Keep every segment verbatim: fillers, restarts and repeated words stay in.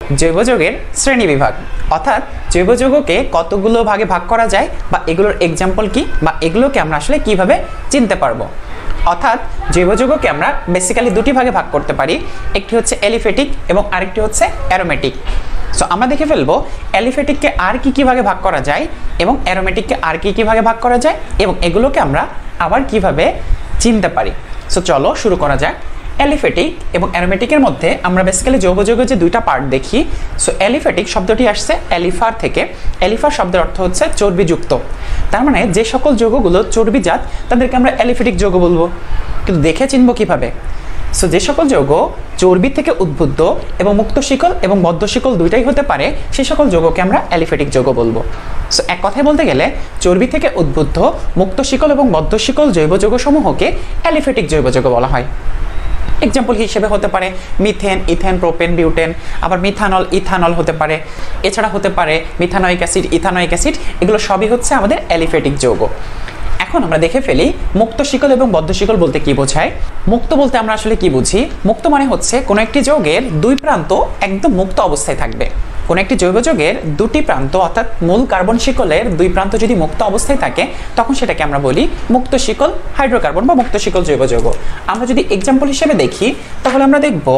জৈব যৌগের শ্রেণী বিভাগ, অর্থাৎ জৈব যৌগকে কতগুলো ভাগে ভাগ করা যায় বা এগুলোর এক্সাম্পল কি বা এগুলোকে আমরা আসলে কিভাবে চিনতে পারবো। অর্থাৎ জৈব যৌগকে আমরা বেসিক্যালি দুটি ভাগে ভাগ করতে পারি, একটি হচ্ছে অ্যালিফেটিক এবং আরেকটি হচ্ছে অ্যারোমেটিক। সো আমরা দেখে ফেলবো অ্যালিফেটিককে আর কি কি ভাগে ভাগ করা যায় এবং অ্যারোমেটিককে আর কি কি ভাগে ভাগ করা যায় এবং এগুলোকে আমরা আবার কিভাবে চিনতে পারি। সো চলো শুরু করা যাক। অ্যালিফেটিক এবং অ্যারোমেটিকের মধ্যে আমরা বেসিক্যালি জৈব যৌগের যে দুইটা পার্ট দেখি। সো অ্যালিফেটিক শব্দটি আসছে অ্যালিফার থেকে। অ্যালিফার শব্দের অর্থ হচ্ছে চর্বিযুক্ত, তার মানে যে সকল যৌগগুলো চর্বিজাত তাদেরকে আমরা অ্যালিফেটিক যৌগ বলবো। কিন্তু দেখে চিনব কিভাবে? সো যে সকল যৌগ চর্বি থেকে উদ্বুদ্ধ এবং মুক্ত শিকল এবং বদ্ধ শিকল দুইটাই হতে পারে সেই সকল যৌগকে আমরা অ্যালিফেটিক যৌগ বলবো। সো এক কথায় বলতে গেলে চর্বি থেকে উদ্বুদ্ধ মুক্ত শিকল এবং বদ্ধ শিকল জৈব যৌগসমূহকে অ্যালিফেটিক জৈব যৌগ বলা হয়। এক্সাম্পল হিসেবে হতে পারে মিথেন, ইথেন, প্রোপেন, বিউটেন, আবার মিথানল, ইথানল হতে পারে, এছাড়া হতে পারে মিথানোয়িক অ্যাসিড, ইথানোয়িক অ্যাসিড, এগুলো সবই হচ্ছে আমাদের অ্যালিফেটিক যৌগ। এখন আমরা দেখে ফেলি মুক্ত শিকল এবং বদ্ধ শিকল বলতে কি বোঝায়। মুক্ত বলতে আমরা আসলে কি বুঝি? মুক্ত মানে হচ্ছে কোনো একটি যৌগের দুই প্রান্ত একদম মুক্ত অবস্থায় থাকবে। কোনো একটি জৈব যৌগের দুটি প্রান্ত অর্থাৎ মূল কার্বন শিকলের দুই প্রান্ত যদি মুক্ত অবস্থায় থাকে তখন সেটাকে আমরা বলি মুক্ত শিকল হাইড্রোকার্বন বা মুক্ত শিকল জৈব যৌগ। আমরা যদি এক্সাম্পল হিসেবে দেখি তাহলে আমরা দেখব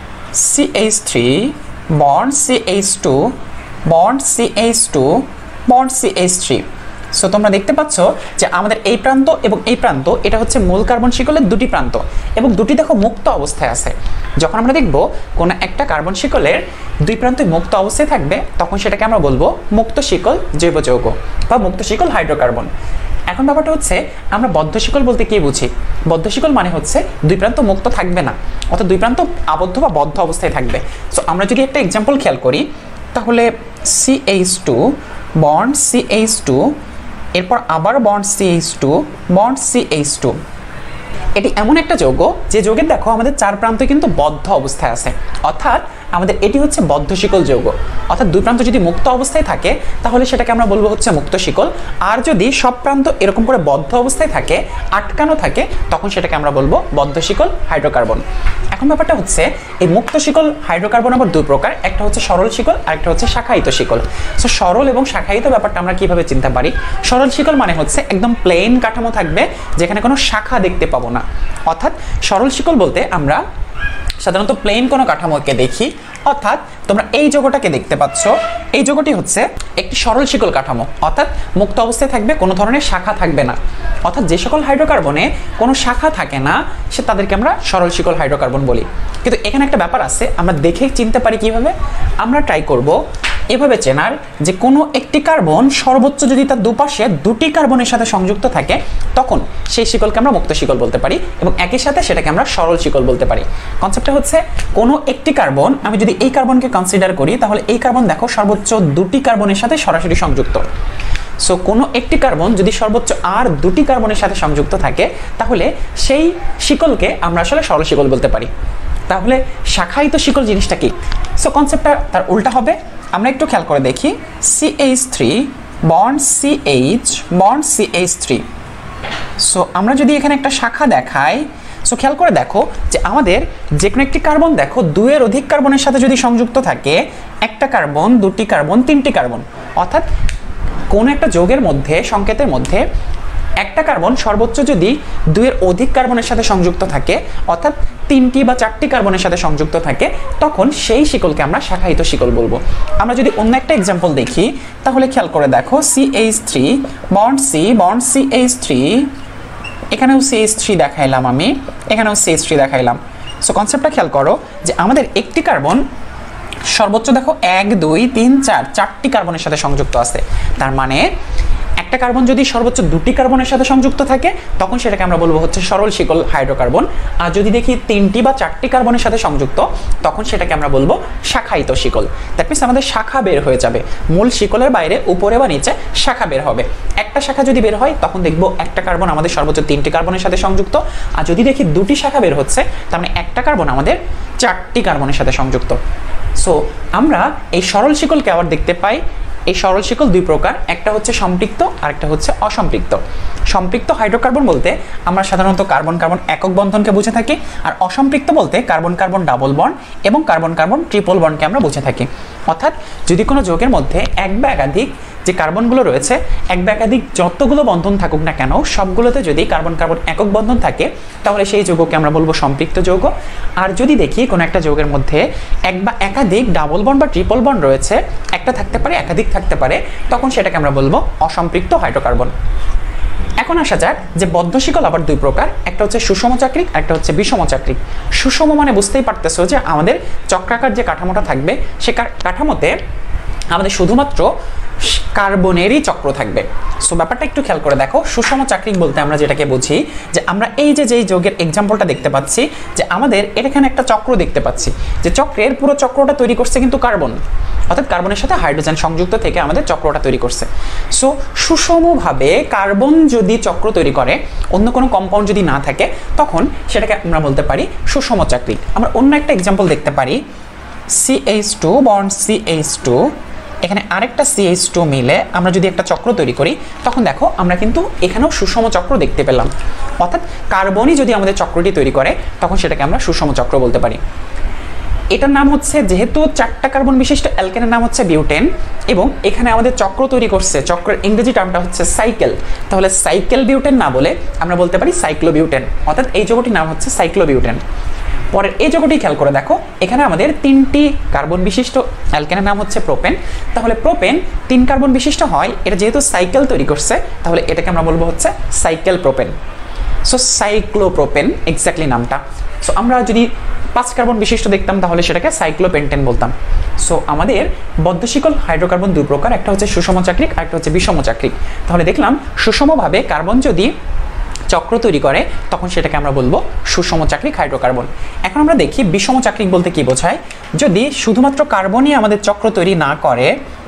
C H three bond C H two bond C H two bond C H three. So তোমরা দেখতে পাচ্ছ যে আমাদের এই প্রান্ত এবং এই প্রান্ত এটা হচ্ছে মূল কার্বন শিকলের দুটি প্রান্ত এবং দুটি দেখো মুক্ত অবস্থায় আছে। যখন আমরা দেখব কোন একটা কার্বন শিকলের দুই প্রান্তই মুক্ত অবস্থায় থাকবে তখন সেটাকে আমরা বলবো মুক্ত শিকল জৈব যৌগ বা মুক্ত শিকল হাইড্রোকার্বন। এখন ব্যাপারটা হচ্ছে আমরা বদ্ধ শিকল বলতে কি বুঝি? বদ্ধ শিকল মানে হচ্ছে দুই প্রান্ত মুক্ত থাকবে না, অর্থাৎ দুই প্রান্ত আবদ্ধ বা বদ্ধ অবস্থায় থাকবে। সো আমরা যদি একটা এক্সাম্পল খেয়াল করি তাহলে C H two bond C H two, এরপর আবার bond C H two bond C H two. এটি এমন একটা যৌগ যে যৌগের দেখো আমাদের চার প্রান্ত কিন্তু বদ্ধ অবস্থায় আছে, অর্থাৎ আমাদের এটি হচ্ছে বদ্ধ শিকল যৌগ। অর্থাৎ দুই প্রান্ত যদি মুক্ত অবস্থায় থাকে তাহলে সেটাকে আমরা বলবো হচ্ছে মুক্ত শিকল, আর যদি সব প্রান্ত এরকম করে বদ্ধ অবস্থায় থাকে আটকানো থাকে তখন সেটাকে আমরা বলবো বদ্ধ শিকল হাইড্রোকার্বন। এখন ব্যাপারটা হচ্ছে এই মুক্ত শিকল হাইড্রোকার্বন আবার দুই প্রকার, একটা হচ্ছে সরল শিকল আর একটা হচ্ছে শাখায়িত শিকল। সো সরল এবং শাখায়িত ব্যাপারটা আমরা কিভাবে চিনতে পারি? সরল শিকল মানে হচ্ছে একদম প্লেন কাঠামো থাকবে যেখানে কোনো শাখা দেখতে পাবো না। অর্থাৎ সরল শিকল বলতে আমরা সাধারণত প্লেন কোনো কাঠামোকে দেখি, অর্থাৎ তোমরা এই যৌগটাকে দেখতে পাচ্ছ, এই যৌগটি হচ্ছে একটি সরল শিকল কাঠামো, অর্থাৎ মুক্ত অবস্থায় থাকবে, কোনো ধরনের শাখা থাকবে না। অর্থাৎ যে সকল হাইড্রোকার্বনে কোনো শাখা থাকে না সে তাদেরকে আমরা সরল শিকল হাইড্রোকার্বন বলি। কিন্তু এখানে একটা ব্যাপার আছে, আমরা দেখে চিনতে পারি কিভাবে? আমরা ট্রাই করব এভাবে চেনার যে কোনো একটি কার্বন সর্বোচ্চ যদি তার দুপাশে দুটি কার্বনের সাথে সংযুক্ত থাকে তখন সেই শিকলকে আমরা মুক্ত শিকল বলতে পারি এবং একই সাথে সেটাকে আমরা সরল শিকল বলতে পারি। কনসেপ্টটা হচ্ছে কোনো একটি কার্বন, আমি যদি এই কার্বনকে কনসিডার করি তাহলে এই কার্বন দেখো সর্বোচ্চ দুটি কার্বনের সাথে সরাসরি সংযুক্ত। সো কোনো একটি কার্বন যদি সর্বোচ্চ আর দুটি কার্বনের সাথে সংযুক্ত থাকে তাহলে সেই শিকলকে আমরা আসলে সরল শিকল বলতে পারি। তাহলে শাখায়িত শিকল জিনিসটা কি? সো কনসেপ্টটা তার উল্টা হবে। আমরা একটু খেয়াল করে দেখি C H three bond C H bond C H three. So আমরা যদি এখানে একটা শাখা দেখাই, সো খেয়াল করে দেখো যে আমাদের যে কোনো একটি কার্বন দেখো দুইয়ের অধিক কার্বনের সাথে যদি সংযুক্ত থাকে, একটা কার্বন, দুটি কার্বন, তিনটি কার্বন, অর্থাৎ কোন একটা যৌগের মধ্যে সংকেতের মধ্যে একটা কার্বন সর্বোচ্চ যদি দুইয়ের অধিক কার্বনের সাথে সংযুক্ত থাকে, অর্থাৎ তিনটি বা চারটি কার্বনের সাথে সংযুক্ত থাকে, তখন সেই শিকলকে আমরা শাখায়িত শিকল বলবো। আমরা যদি অন্য একটা এক্সাম্পল দেখি তাহলে খেয়াল করে দেখো C H three bond C bond C H three, এখানেও সি এইচ থ্রি দেখাইলাম আমি, এখানেও সি এইচ থ্রি দেখাইলাম। সো কনসেপ্টটা খেয়াল করো যে আমাদের একটি কার্বন সর্বোচ্চ দেখো এক দুই তিন চার চারটি কার্বনের সাথে সংযুক্ত আছে, তার মানে একটা কার্বন যদি সর্বোচ্চ দুটি কার্বনের সাথে সংযুক্ত থাকে তখন সেটাকে আমরা বলবো হচ্ছে সরল শিকল হাইড্রোকার্বন, আর যদি দেখি তিনটি বা চারটি কার্বনের সাথে সংযুক্ত তখন সেটাকে আমরা বলবো শাখায়িত শিকল। দ্যাট মিনস আমাদের শাখা বের হয়ে যাবে, মূল শিকলের বাইরে উপরে বা নিচে শাখা বের হবে। একটা শাখা যদি বের হয় তখন দেখবো একটা কার্বন আমাদের সর্বোচ্চ তিনটি কার্বনের সাথে সংযুক্ত, আর যদি দেখি দুটি শাখা বের হচ্ছে তার মানে একটা কার্বন আমাদের চারটি কার্বনের সাথে সংযুক্ত। সো আমরা এই সরল শিকলকে আবার দেখতে পাই এই সরল শিকল দুই প্রকার, একটা হচ্ছে সম্পৃক্ত আর একটা হচ্ছে অসম্পৃক্ত। সম্পৃক্ত হাইড্রোকার্বন বলতে আমরা সাধারণত কার্বন কার্বন একক বন্ধনকে বুঝে থাকি, আর অসম্পৃক্ত বলতে কার্বন কার্বন ডাবল বন্ড এবং কার্বন কার্বন ট্রিপল বন্ডকে আমরা বুঝে থাকি। অর্থাৎ যদি কোনো যৌগের মধ্যে এক বা একাধিক যে কার্বনগুলো রয়েছে, এক বা একাধিক যতগুলো বন্ধন থাকুক না কেন সবগুলোতে যদি কার্বন কার্বন একক বন্ধন থাকে তাহলে সেই যৌগকে আমরা বলবো সম্পৃক্ত যৌগ। আর যদি দেখি কোনো একটা যৌগের মধ্যে এক বা একাধিক ডাবল বন্ড বা ট্রিপল বন্ড রয়েছে, একটা থাকতে পারে একাধিক থাকতে পারে, তখন সেটাকে আমরা বলবো অসম্পৃক্ত হাইড্রোকার্বন। এখন আসা যাক যে বদ্ধ শিকল আবার দুই প্রকার, একটা হচ্ছে সুষম চাক্রিক আর একটা হচ্ছে বিষম চাক্রিক। সুষম মানে বুঝতেই পারতেছো যে আমাদের চক্রাকার যে কাঠামোটা থাকবে সে কাঠামোতে আমাদের শুধুমাত্র কার্বনেরই চক্র থাকবে। সো ব্যাপারটা একটু খেয়াল করে দেখো, সুষম চাক্রিক বলতে আমরা যেটাকে বুঝি যে আমরা এই যে যেই যৌগের এক্সাম্পলটা দেখতে পাচ্ছি যে আমাদের এখানে একটা চক্র দেখতে পাচ্ছি, যে চক্রের পুরো চক্রটা তৈরি করছে কিন্তু কার্বন, অর্থাৎ কার্বনের সাথে হাইড্রোজেন সংযুক্ত থেকে আমাদের চক্রটা তৈরি করছে। সো সুষমভাবে কার্বন যদি চক্র তৈরি করে, অন্য কোনো কম্পাউন্ড যদি না থাকে, তখন সেটাকে আমরা বলতে পারি সুষম চাক্রিক। আমরা অন্য একটা এক্সাম্পল দেখতে পারি, C H two bond C H two, এখানে আরেকটা সি এইচ টু মিলে আমরা যদি একটা চক্র তৈরি করি, তখন দেখো আমরা কিন্তু এখানেও সুষম চক্র দেখতে পেলাম। অর্থাৎ কার্বনই যদি আমাদের চক্রটি তৈরি করে তখন সেটাকে আমরা সুষম চক্র বলতে পারি। এটার নাম হচ্ছে, যেহেতু চারটা কার্বন বিশিষ্ট অ্যালকেনের নাম হচ্ছে বিউটেন এবং এখানে আমাদের চক্র তৈরি করছে, চক্রের ইংরেজি টার্মটা হচ্ছে সাইকেল, তাহলে সাইকেল বিউটেন না বলে আমরা বলতে পারি সাইক্লোবিউটেন। অর্থাৎ এই যৌগটির নাম হচ্ছে সাইক্লোবিউটেন। পরের এই যৌগটি খেয়াল করে দেখো, এখানে আমাদের তিনটি কার্বন বিশিষ্ট অ্যালকেনের নাম হচ্ছে প্রোপেন, তাহলে প্রোপেন তিন কার্বন বিশিষ্ট হয়, এটা যেহেতু সাইকেল তৈরি করছে তাহলে এটাকে আমরা বলবো হচ্ছে cycle propane. So cyclopropane exactly নামটা। সো আমরা যদি পাঁচ কার্বন বিশিষ্ট দেখতাম তাহলে সেটাকে সাইক্লোপেন্টেন বলতাম। সো আমাদের বদ্ধশিকল হাইড্রোকার্বন দুই প্রকার, একটা হচ্ছে সুষম চাক্রিক আর একটা হচ্ছে বিষম চাক্রিক। তাহলে দেখলাম সুষমভাবে কার্বন যদি চক্র তৈরি করে তখন সেটাকে আমরা বলবো সুষম চাক্রিক হাইড্রোকার্বন। এখন আমরা দেখি বিষম চাক্রিক বলতে কি বোঝায়। যদি শুধুমাত্র কার্বনই আমাদের চক্র তৈরি না করে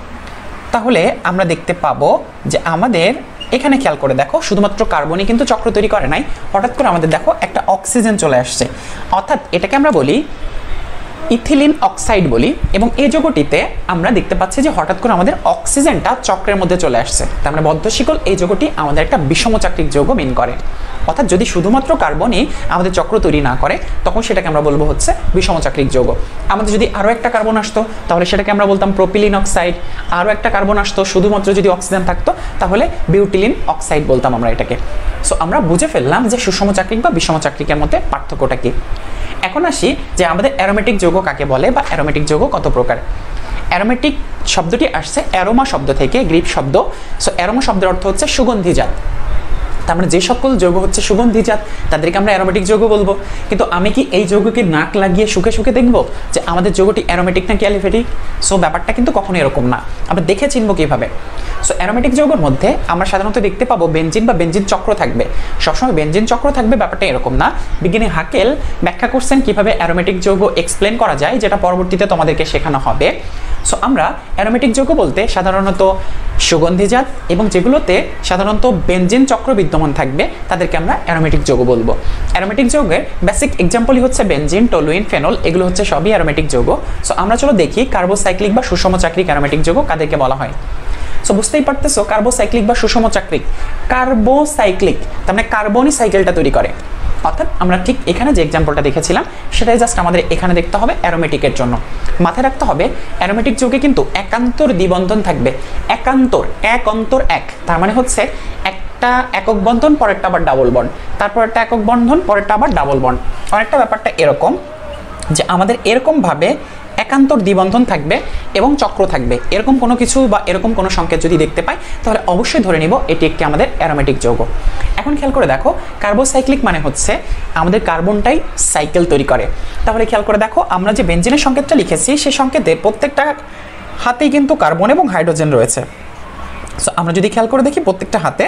তাহলে আমরা দেখতে পাবো যে আমাদের এখানে খেয়াল করে দেখো, শুধুমাত্র কার্বনই কিন্তু চক্র তৈরি করে নাই, হঠাৎ করে আমাদের দেখো একটা অক্সিজেন চলে আসছে, অর্থাৎ এটাকে আমরা বলি ইথিলিন অক্সাইড বলি। এবং এই যৌগটিতে আমরা দেখতে পাচ্ছি যে হঠাৎ করে আমাদের অক্সিজেনটা চক্রের মধ্যে চলে আসছে, তার মানে বদ্ধশিকল এই যৌগটি আমাদের একটা বিষম চাক্রিক যৌগ মিন করে। অর্থাৎ যদি শুধুমাত্র কার্বনই আমাদের চক্র তৈরি না করে তখন সেটাকে আমরা বলবো হচ্ছে বিষম চাক্রিক যৌগ। আমাদের যদি আরও একটা কার্বন আসতো তাহলে সেটাকে আমরা বলতাম প্রোপিলিন অক্সাইড, আরও একটা কার্বন আসতো শুধুমাত্র যদি অক্সিজেন থাকতো তাহলে বিউটিলিন অক্সাইড বলতাম আমরা এটাকে। সো আমরা বুঝে ফেললাম যে সুষম চাক্রিক বা বিষম চাক্রিকের মধ্যে পার্থক্যটা কি। এখন আসি যে আমাদের অ্যারোমেটিক যৌগ কাকে বলে বা অ্যারোমেটিক যৌগ কত প্রকার। অ্যারোমেটিক শব্দটি আসছে অ্যারোমা শব্দ থেকে, গ্রিক শব্দ। সো অ্যারোমা শব্দের অর্থ হচ্ছে সুগন্ধিজাত, তার মানে যে সকল যৌগ হচ্ছে সুগন্ধিজাত তাদেরকে আমরা অ্যারোমেটিক যৌগ বলবো। কিন্তু আমি কি এই যৌগকে নাক লাগিয়ে সুখে সুখে দেখবো যে আমাদের যৌগটি অ্যারোমেটিক নাকি অ্যালিফেটিক? সো ব্যাপারটা কিন্তু কখনো এরকম না। আমরা দেখে চিনবো কিভাবে? সো অ্যারোমেটিক যৌগের মধ্যে আমরা সাধারণত দেখতে পাবো বেনজিন বা বেনজিন চক্র থাকবে, সবসময় বেনজিন চক্র থাকবে ব্যাপারটা এরকম না। বিজ্ঞানী হাকেল ব্যাখ্যা করছেন কিভাবে অ্যারোমেটিক যৌগ এক্সপ্লেন করা যায়, যেটা পরবর্তীতে তোমাদেরকে শেখানো হবে। সো আমরা অ্যারোমেটিক যৌগ বলতে সাধারণত সুগন্ধিজাত এবং যেগুলোতে সাধারণত বেনজিন চক্র বিদ্যমান থাকবে তাদেরকে আমরা অ্যারোমেটিক যৌগ বলবো। অ্যারোমেটিক যৌগের বেসিক এক্সাম্পলই হচ্ছে বেনজিন, টলুইন, ফেনল, এগুলো হচ্ছে সবই অ্যারোমেটিক যৌগ। সো আমরা চলো দেখি কার্বোসাইক্লিক বা সুষম চাক্রিক অ্যারোমেটিক যৌগ কাদেরকে বলা হয়। সো বুঝতেই পারতেছো কার্বোসাইক্লিক বা সুষম চাক্রিক, কার্বোসাইক্লিক তার মানে কার্বনই সাইকেলটা তৈরি করে। অর্থাৎ আমরা ঠিক এখানে যে এক্সাম্পলটা দেখেছিলাম সেটাই জাস্ট আমাদের এখানে দেখতে হবে অ্যারোমেটিকের জন্য। মাথায় রাখতে হবে অ্যারোমেটিক যৌগে কিন্তু একান্তর দ্বিবন্ধন থাকবে, একান্তর, এক অন্তর এক, তার মানে হচ্ছে একটা একক বন্ধন পরেরটা আবার ডাবল বন্ড, তারপর একটা একক বন্ধন পরেরটা আবার ডাবল বন্ড। অনেকটা ব্যাপারটা এরকম যে আমাদের এরকম ভাবে একান্তর দ্বিবন্ধন থাকবে এবং চক্র থাকবে, এরকম কোনো কিছু বা এরকম কোনো সংকেত যদি দেখতে পাই তাহলে অবশ্যই ধরে নিব এটি একটি আমাদের অ্যারোমেটিক যৌগ। এখন খেয়াল করে দেখো কার্বোসাইক্লিক মানে হচ্ছে আমাদের কার্বনটাই সাইকেল তৈরি করে। তাহলে খেয়াল করে দেখো আমরা যে বেনজিনের সংকেতটা লিখেছি সেই সংকেতে প্রত্যেকটা হাতেই কিন্তু কার্বন এবং হাইড্রোজেন রয়েছে। সো আমরা যদি খেয়াল করে দেখি প্রত্যেকটা হাতে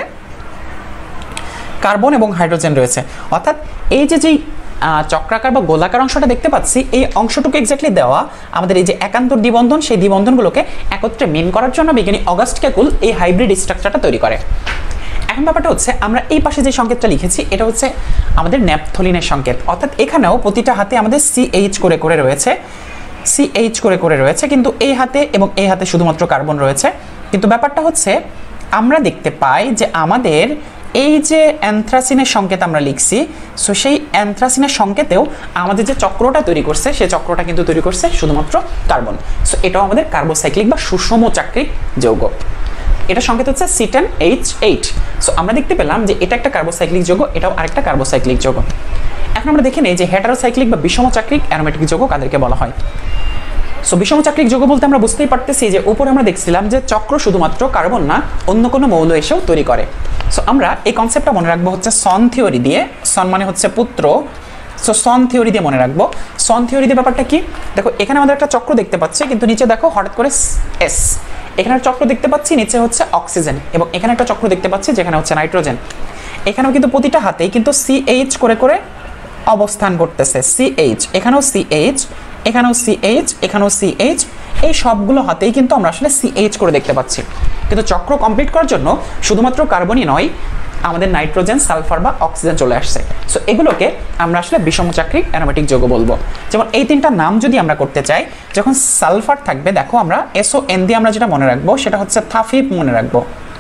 কার্বন এবং হাইড্রোজেন রয়েছে, অর্থাৎ এই যে যেই চক্রাকার বা গোলাকার অংশটা দেখতে পাচ্ছি এই অংশটুকু এক্স্যাক্টলি দেওয়া আমাদের এই যে একান্তর দ্বিবন্ধন, সেই দ্বিবন্ধনগুলোকে একত্রে মিন করার জন্য বিজ্ঞানী অগাস্ট কেকুল এই হাইব্রিড স্ট্রাকচারটা তৈরি করে। এখন ব্যাপারটা হচ্ছে আমরা এই পাশে যে সংকেতটা লিখেছি এটা হচ্ছে আমাদের ন্যাপথলিনের সংকেত, অর্থাৎ এখানেও প্রতিটা হাতে আমাদের সিএইচ করে করে রয়েছে, সিএইচ করে করে রয়েছে, কিন্তু এই হাতে এবং এই হাতে শুধুমাত্র কার্বন রয়েছে, কিন্তু ব্যাপারটা হচ্ছে আমরা দেখতে পাই যে আমাদের এই যে অ্যানথ্রাসিনের সংকেত আমরা লিখছি, সো সেই অ্যানথ্রাসিনের সংকেতেও আমাদের যে চক্রটা তৈরি করছে সেই চক্রটা কিন্তু তৈরি করছে শুধুমাত্র কার্বন। সো এটাও আমাদের কার্বোসাইক্লিক বা সুষম চাক্রিক যৌগ। এটা সংকেত হচ্ছে C ten H eight. So আমরা দেখতে পেলাম যে এটা একটা কার্বোসাইক্লিক যৌগ, এটাও আরেকটা কার্বোসাইক্লিক যৌগ। এখন আমরা দেখে নেই যে হেটারোসাইক্লিক বা বিষমচাক্রিক অ্যারোমেটিক যৌগ কাদেরকে বলা হয়। সো বিষমচাক্রিক যৌগ বলতে আমরা বুঝতেই পারতেছি যে উপরে আমরা দেখছিলাম যে চক্র শুধুমাত্র কার্বন না, অন্য কোনো মৌল এসেও তৈরি করে। সো আমরা এই কনসেপ্টটা মনে রাখবো হচ্ছে সন থিওরি দিয়ে। সন মানে হচ্ছে পুত্র, সো সন থিওরি দিয়ে মনে রাখবো। সন থিওরি দিয়ে ব্যাপারটা কি, দেখো এখানে আমাদের একটা চক্র দেখতে পাচ্ছি, কিন্তু নিচে দেখো হঠাৎ করে এস, এখানে চক্র দেখতে পাচ্ছি নিচে হচ্ছে অক্সিজেন, এবং এখানে একটা চক্র দেখতে পাচ্ছি যেখানে হচ্ছে নাইট্রোজেন। এখানেও কিন্তু প্রতিটা হাতেই কিন্তু সিএইচ করে করে অবস্থান করতেছে, সিএইচ, এখানেও সিএইচ, এখানেও সিএইচ, এখানেও সিএইচ, এই সবগুলো হাতেই কিন্তু আমরা আসলে সিএইচ করে দেখতে পাচ্ছি। কিন্তু চক্র কমপ্লিট করার জন্য শুধুমাত্র কার্বনই নয়, আমাদের নাইট্রোজেন, সালফার বা অক্সিজেন চলে আসছে। সো এগুলোকে আমরা আসলে বিষমচাক্রিক অ্যারোমেটিক যৌগ বলবো। যেমন এই তিনটা নাম যদি আমরা করতে চাই, যখন সালফার থাকবে দেখো আমরা এসও এন দিয়ে আমরা যেটা মনে রাখবো সেটা হচ্ছে থাফিফ মনে রাখবো।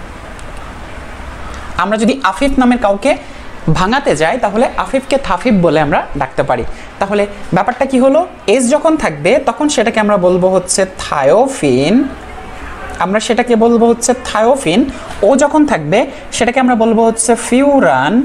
আমরা যদি আফিফ নামের কাউকে ভাঙাতে যাই তাহলে আফিফকে থাফিফ বলে আমরা ডাকতে পারি। তাহলে ব্যাপারটা কি হলো, এস যখন থাকবে তখন সেটাকে আমরা বলবো হচ্ছে থায়োফিন, আমরা সেটাকে বলবো হচ্ছে থায়োফিন। ও যখন থাকবে সেটাকে আমরা বলবো হচ্ছে ফিউরান,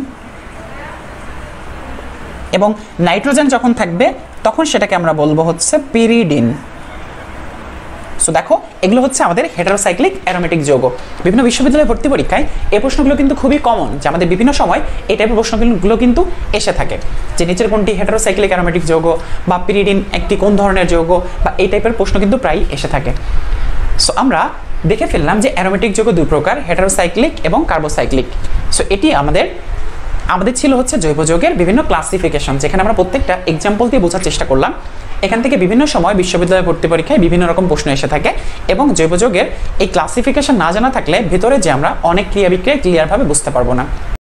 এবং নাইট্রোজেন যখন থাকবে তখন সেটাকে আমরা বলবো হচ্ছে পিরিডিন। সো দেখো এগুলো হচ্ছে আমাদের হেটারোসাইক্লিক অ্যারোমেটিক যৌগ। বিভিন্ন বিশ্ববিদ্যালয়ে ভর্তি পরীক্ষায় এই প্রশ্নগুলো কিন্তু খুবই কমন, যে আমাদের বিভিন্ন সময় এই টাইপের প্রশ্নগুলো কিন্তু এসে থাকে, যে নিচের কোনটি হেটারোসাইক্লিক অ্যারোমেটিক যৌগ, বা পিরিডিন একটি কোন ধরনের যৌগ, বা এই টাইপের প্রশ্ন কিন্তু প্রায় এসে থাকে। সো আমরা দেখে ফেললাম যে অ্যারোমেটিক যৌগ দুই প্রকার, হেটারোসাইক্লিক এবং কার্বোসাইক্লিক। সো এটি আমাদের আমাদের ছিল হচ্ছে জৈব যৌগের বিভিন্ন ক্লাসিফিকেশন, যেখানে আমরা প্রত্যেকটা এক্সাম্পল দিয়ে বোঝার চেষ্টা করলাম। এখান থেকে বিভিন্ন সময় বিশ্ববিদ্যালয় ভর্তি পরীক্ষায় বিভিন্ন রকম প্রশ্ন এসে থাকে, এবং জৈব যৌগের এই ক্লাসিফিকেশন না জানা থাকলে ভিতরে যে আমরা অনেক ক্রিয়া বিক্রিয়া ক্লিয়ারভাবে বুঝতে পারবো না।